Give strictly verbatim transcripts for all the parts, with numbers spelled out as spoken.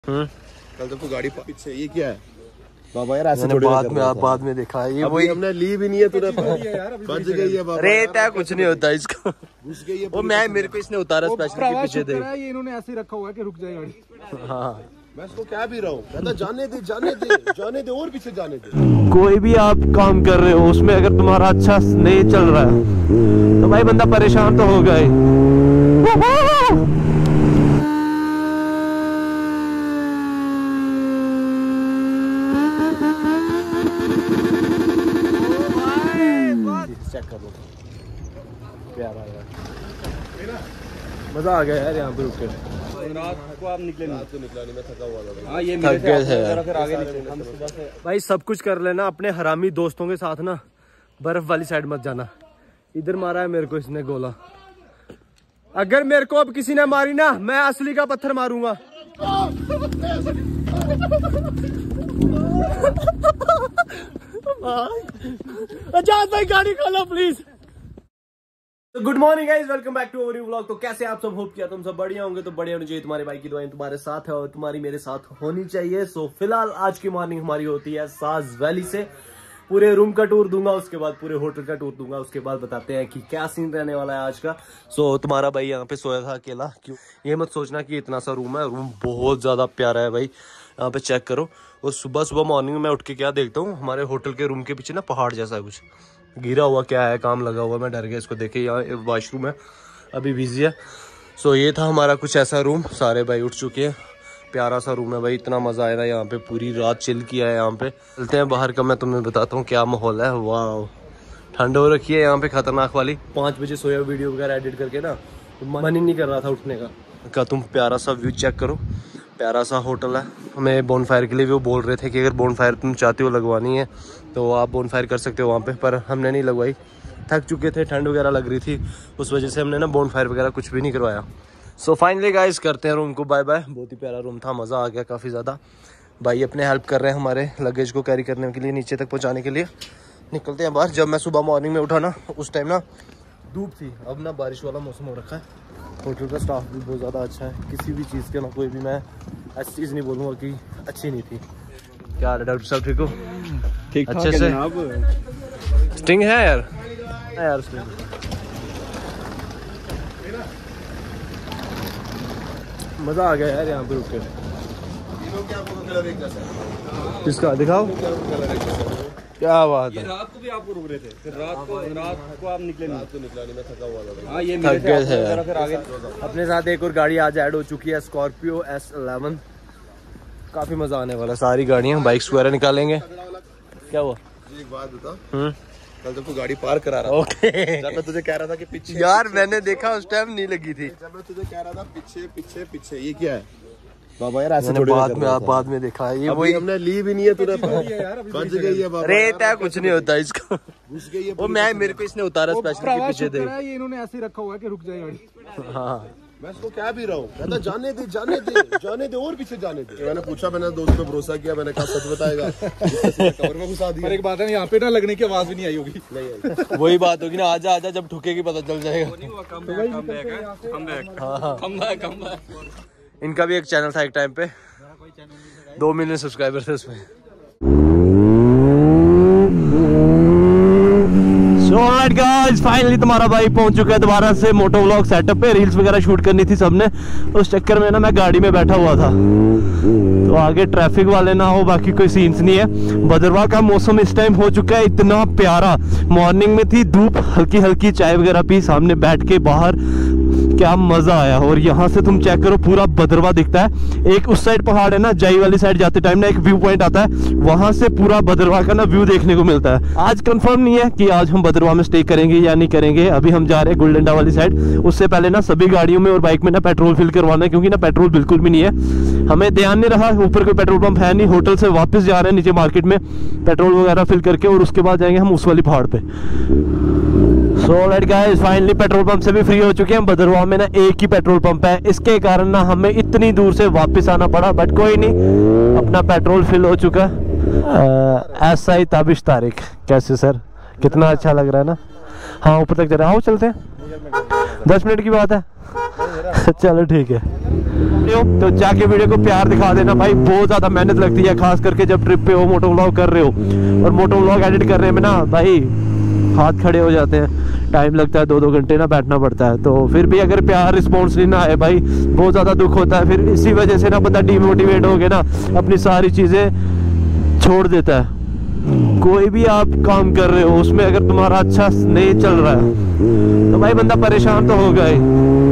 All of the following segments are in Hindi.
कल जब तू गाड़ी पीछे, ये क्या है बाबा यार? ऐसे बाद में आप बाद में देखा है, ये वही हमने ली भी नहीं है, तूने बच गई है बाबा। रेत है, कुछ नहीं होता इसका। घुस गई है वो मैं मेरे को इसने उतारा स्पेशली पीछे दे। ये इन्होंने ऐसे रखा हुआ है कि रुक जाए गाड़ी। हाँ मैं इसको क्या भी रहा हूँ, कहता जाने दे जाने दे जाने दे और पीछे जाने दे। कोई भी आप काम कर रहे हो उसमें अगर तुम्हारा अच्छा नहीं चल रहा है तो भाई बंदा परेशान तो होगा ही। चेक कर लो, प्यारा यार, मजा आ गया यार यहाँ पे रुक के। रात को आप निकले नहीं? रात को निकला नहीं, मैं थका हुआ था। हाँ, ये थक गए थे यार। फिर आगे निकले हम सुबह से। भाई सब कुछ कर लेना, अपने हरामी दोस्तों के साथ ना बर्फ वाली साइड मत जाना। इधर मारा है मेरे को इसने गोला, अगर मेरे को अब किसी ने मारी ना मैं असली का पत्थर मारूंगा। आजाद भाई गाड़ी खोलो please. Good morning guys, welcome back to our new vlog. तो कैसे आप सब, होप किया तुम सब बढ़िया होंगे। तो बढ़िया होनी चाहिए, तुम्हारे भाई की दुआएं तुम्हारे साथ है और तुम्हारी मेरे साथ होनी चाहिए। सो फिलहाल आज की मॉर्निंग हमारी होती है साज वैली से। पूरे रूम का टूर दूंगा, उसके बाद पूरे होटल का टूर दूंगा, उसके बाद बताते हैं कि क्या सीन रहने वाला है आज का। सो so, तुम्हारा भाई यहाँ पे सोया था अकेला, क्यों ये मत सोचना कि इतना सा रूम है, रूम बहुत ज्यादा प्यारा है भाई। यहाँ पे चेक करो। और सुबह सुबह मॉर्निंग में उठ के क्या देखता हूँ, हमारे होटल के रूम के पीछे ना पहाड़ जैसा है, कुछ गिरा हुआ क्या है, काम लगा हुआ, मैं डर गया इसको देखे। यहाँ वॉशरूम है, अभी बिजी है। सो so, ये था हमारा कुछ ऐसा रूम। सारे भाई उठ चुके हैं, प्यारा सा रूम है भाई, इतना मजा आया ना यहाँ पे, पूरी रात चिल किया है यहाँ पे। चलते हैं बाहर का, मैं तुम्हें बताता हूँ क्या माहौल है। वाह, ठंड हो रखी है यहाँ पे खतरनाक वाली। पाँच बजे सोया वीडियो वगैरह एडिट करके ना तो मन ही नहीं कर रहा था उठने का। का तुम प्यारा सा व्यू चेक करो, प्यारा सा होटल है। हमें बोनफायर के लिए भी वो बोल रहे थे कि अगर बोनफायर तुम चाहते हो लगवानी है तो आप बोनफायर कर सकते हो वहाँ पे, पर हमने नहीं लगवाई। थक चुके थे, ठंड वगैरह लग रही थी, उस वजह से हमने ना बोनफायर वगैरह कुछ भी नहीं करवाया। सो फाइनली गाइस करते हैं रूम को बाय बाय। बहुत ही प्यारा रूम था, मज़ा आ गया काफ़ी ज़्यादा। भाई अपने हेल्प कर रहे हैं हमारे लगेज को कैरी करने के लिए, नीचे तक पहुँचाने के लिए। निकलते हैं बाहर। जब मैं सुबह मॉर्निंग में उठा ना उस टाइम ना धूप थी, अब ना बारिश वाला मौसम हो रखा है। होटल का स्टाफ भी बहुत ज़्यादा अच्छा है, किसी भी चीज़ के ना कोई भी मैं ऐसी चीज़ नहीं बोलूँगा कि अच्छी नहीं थी। क्या हाल है डॉक्टर साहब, ठीक हो? ठीक अच्छे से स्टिंग है यार, यार उसमें मज़ा आ गया यार यहाँ पे रुक के। किसका दिखाओ, क्या बात है। रात को भी आपको रुक रहे थे, फिर रात को रात को आप निकले नहीं? रात को निकला नहीं, मैं थका हुआ था। हाँ, ये थक गए थे यार। फिर आगे अपने साथ एक और गाड़ी आज ऐड हो चुकी है, स्कॉर्पियो एस इलेवन। काफी मजा आने वाला है, सारी गाड़ियां बाइक्स वगैरह निकालेंगे। क्या हुआ? एक बात बता, हम्म कल जब तू गाड़ी पार करा रहा ओके जब मैं तुझे कह रहा था कि पीछे, यार मैंने देखा उस टाइम नहीं लगी थी। जब मैं तुझे कह रहा था पीछे पीछे पीछे, ये क्या है बाबा यार? ऐसे बाद में आप बाद में देखा है, ये वही हमने ली भी नहीं है, तूने बच गई है बाबा। रेत है, कुछ नहीं होता इसका। घुस गई है वो मैं मेरे को इसने उतारा स्पेशली पीछे दे। ये इन्होंने ऐसे रखा हुआ है कि रुक जाए गाड़ी। हाँ मैं इसको क्या भी रहा हूँ, कहता जाने दे जाने दे जाने दे और पीछे जाने दे। मैंने पूछा, मैंने दोस्त पे भरोसा किया, मैंने कहा सच बताएगा, कवर में घुसा दिया। और एक बात है, यहाँ पे ना लगने की आवाज भी नहीं आई होगी। नहीं आई। वही बात होगी ना, आजा आजा, जब ठुकेगी पता चल जाएगा। इनका भी एक चैनल था एक टाइम पे, दो मिलियन सब्सक्राइबर थे उसमें। ऑलराइट गाइस, फाइनली तुम्हारा भाई पहुंच चुका है दोबारा से मोटो व्लॉग सेटअप पे। रील्स वगैरह शूट करनी थी सबने, उस चक्कर में ना मैं गाड़ी में बैठा हुआ था, तो आगे ट्रैफिक वाले ना हो, बाकी कोई सीन्स नहीं है। भद्रवाह का मौसम इस टाइम हो चुका है इतना प्यारा। मॉर्निंग में थी धूप, हल्की हल्की चाय वगैरह पी, सामने बैठ के बाहर, क्या मजा आया। और यहाँ से तुम चेक करो, पूरा भद्रवाह दिखता है। एक उस साइड पहाड़ है ना, जाई वाली साइड जाते टाइम ना एक व्यू पॉइंट आता है, वहां से पूरा भद्रवाह का ना व्यू देखने को मिलता है। आज कंफर्म नहीं है कि आज हम भद्रवाह में स्टे करेंगे या नहीं करेंगे। अभी हम जा रहे हैं गुलडंडा वाली साइड। उससे पहले ना सभी गाड़ियों में और बाइक में ना पेट्रोल फिल करवाना है, क्योंकि ना पेट्रोल बिल्कुल भी नहीं है। हमें ध्यान नहीं रहा, ऊपर कोई पेट्रोल पंप है नहीं। होटल से वापस जा रहे हैं नीचे मार्केट में पेट्रोल वगैरह फिल करके, और उसके बाद जाएंगे हम उस वाली पहाड़ पे। So alright guys, finally petrol pump से भी फ्री हो चुके हैं। भद्रवाह में ना एक ही पेट्रोल पंप है, इसके कारण ना हमें इतनी दूर से वापस आना पड़ा, बट कोई नहीं, अपना पेट्रोल फिल हो चुका। ऐसा ही ताबिश तारिक। कैसे सर, कितना अच्छा लग रहा है ना? हाँ ऊपर तक जा रहा है, आओ चलते हैं, दस मिनट की बात है। चलो ठीक है। तो जाके वीडियो को प्यार दिखा देना भाई, बहुत ज्यादा मेहनत लगती है, खास करके जब ट्रिप पे हो, मोटो व्लॉग कर रहे हो। और मोटो व्लॉग एडिट करने में ना भाई हाथ खड़े हो जाते हैं, टाइम लगता है, दो दो घंटे ना बैठना पड़ता है। तो फिर भी अगर प्यार रिस्पॉन्स नहीं ना आए भाई, बहुत ज़्यादा दुख होता है। फिर इसी वजह से ना बंदा डीमोटिवेट हो गया ना, अपनी सारी चीज़ें छोड़ देता है। कोई भी आप काम कर रहे हो उसमें अगर तुम्हारा अच्छा नहीं चल रहा है तो भाई बंदा परेशान तो होगा ही।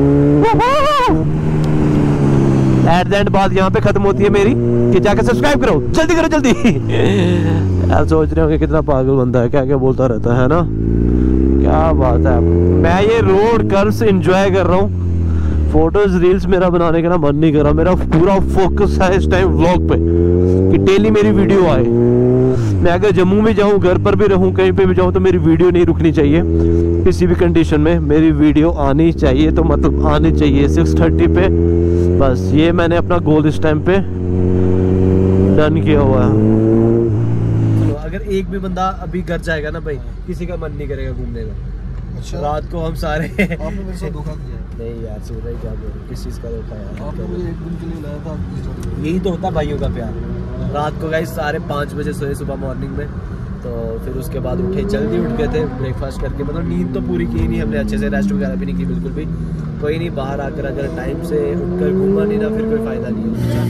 एट द एंड बात यहाँ पे खत्म होती है मेरी कि जाकर सब्सक्राइब करो, जल्दी करो जल्दी। यार सोच रहे होंगे कितना पागल बंदा है, क्या क्या बोलता रहता है ना, क्या बात है। मैं ये रोड कर्व्स एंजॉय कर रहा हूँ, फोटोज रील्स मेरा बनाने का ना मन नहीं कर रहा। मेरा पूरा फोकस है इस टाइम व्लॉग पे कि डेली मेरी वीडियो आए। मैं अगर जम्मू में जाऊँ, घर पर भी रहूँ, कहीं पे भी जाऊँ तो मेरी वीडियो नहीं रुकनी चाहिए किसी भी कंडीशन में, मेरी वीडियो आनी चाहिए। तो मतलब आनी चाहिए सिक्स थर्टी पे, बस ये मैंने अपना गोल इस टाइम पे डन किया हुआ है। तो अगर एक भी बंदा अभी घर जाएगा ना भाई, किसी का मन नहीं करेगा घूमने का। अच्छा। रात को हम सारे आपने मेरे साथ धोखा किया। नहीं यार सुन रहे क्या बोल रहे, किस चीज़ का धोखा यार, आपने मुझे एक दिन के लिए लाया था। यही तो होता भाइयों का प्यार। रात को गाइस साढ़े पाँच बजे सोए सुबह मॉर्निंग में, तो फिर उसके बाद उठे, जल्दी उठ गए थे ब्रेकफास्ट करके। मतलब नींद तो पूरी की नहीं हमने, अच्छे से रेस्ट वगैरह भी नहीं की बिल्कुल भी। कोई नहीं, बाहर आकर अगर टाइम से उठकर घूमा नहीं ना फिर कोई फायदा नहीं है।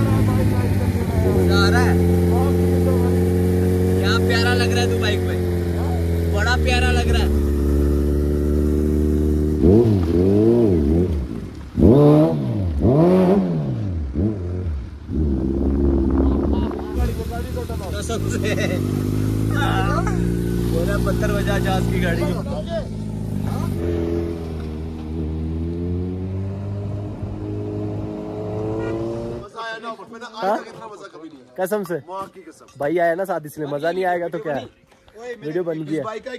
क्या प्यारा लग रहा है तू बाइक पे, बड़ा प्यारा लग रहा है। बोला पत्थर बजा जहाज की गाड़ी। कसम से भाई आया ना साथ, इसलिए मजा नहीं आएगा तो क्या है, वीडियो बन गई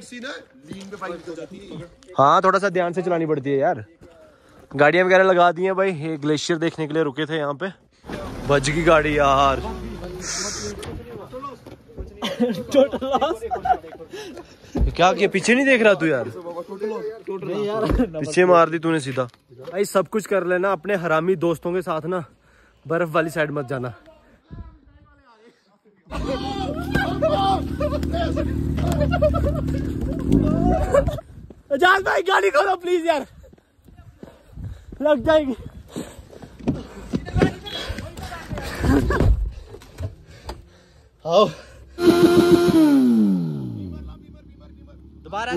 है। हाँ थोड़ा सा ध्यान से चलानी पड़ती है यार। गाड़ियां वगैरह लगा दी हैं भाई, ये ग्लेशियर देखने के लिए रुके थे यहाँ पे। बज गई गाड़ी यार। क्या किया, पीछे नहीं देख रहा तू यार? पीछे मार दी तूने सीधा। भाई सब कुछ कर लेना, अपने हरामी दोस्तों के साथ ना बर्फ वाली साइड मत जाना। जान भाई गाड़ी खोलो प्लीज यार, लग जाएगी। आओ दोबारा।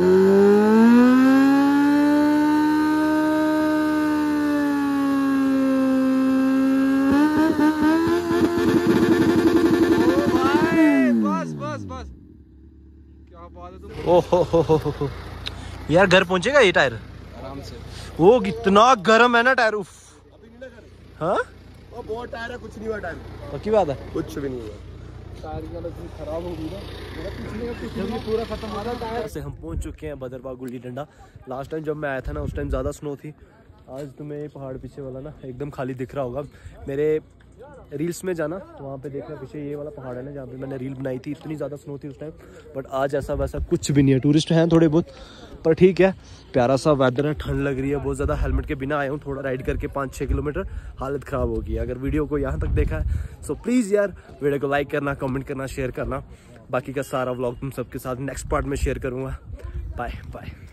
बस बस बस, क्या बात है तुम। ओहो हो हो हो यार, घर पहुंचेगा ये टायर आराम से। वो कितना गर्म है ना टायर। उफ हाँ बहुत टायर है, कुछ नहीं हुआ टायर, पक्की बात है, कुछ भी नहीं हुआ। टायर की हालत इतनी खराब हो गई ना, मेरा पिछले का पिछले में पूरा खत्म हो रहा टायर से। हम पहुंच चुके हैं भद्रवाह गुल्ली डंडा। लास्ट टाइम जब मैं आया था ना उस टाइम ज़्यादा स्नो थी। आज तुम्हें पहाड़ पीछे वाला ना एकदम खाली दिख रहा होगा। मेरे रील्स में जाना तो वहाँ पे देखना, पीछे ये वाला पहाड़ है ना जहाँ पे मैंने रील बनाई थी, इतनी ज़्यादा स्नो थी उस टाइम। बट आज ऐसा वैसा कुछ भी नहीं है, टूरिस्ट हैं थोड़े बहुत पर ठीक है, प्यारा सा वेदर है, ठंड लग रही है बहुत ज़्यादा। हेलमेट के बिना आया हूँ, थोड़ा राइड करके पाँच छः किलोमीटर, हालत ख़राब होगी। अगर वीडियो को यहाँ तक देखा है सो प्लीज़ यार वीडियो को लाइक करना, कमेंट करना, शेयर करना। बाकी का सारा व्लॉग तुम सबके साथ नेक्स्ट पार्ट में शेयर करूँगा। Bye bye.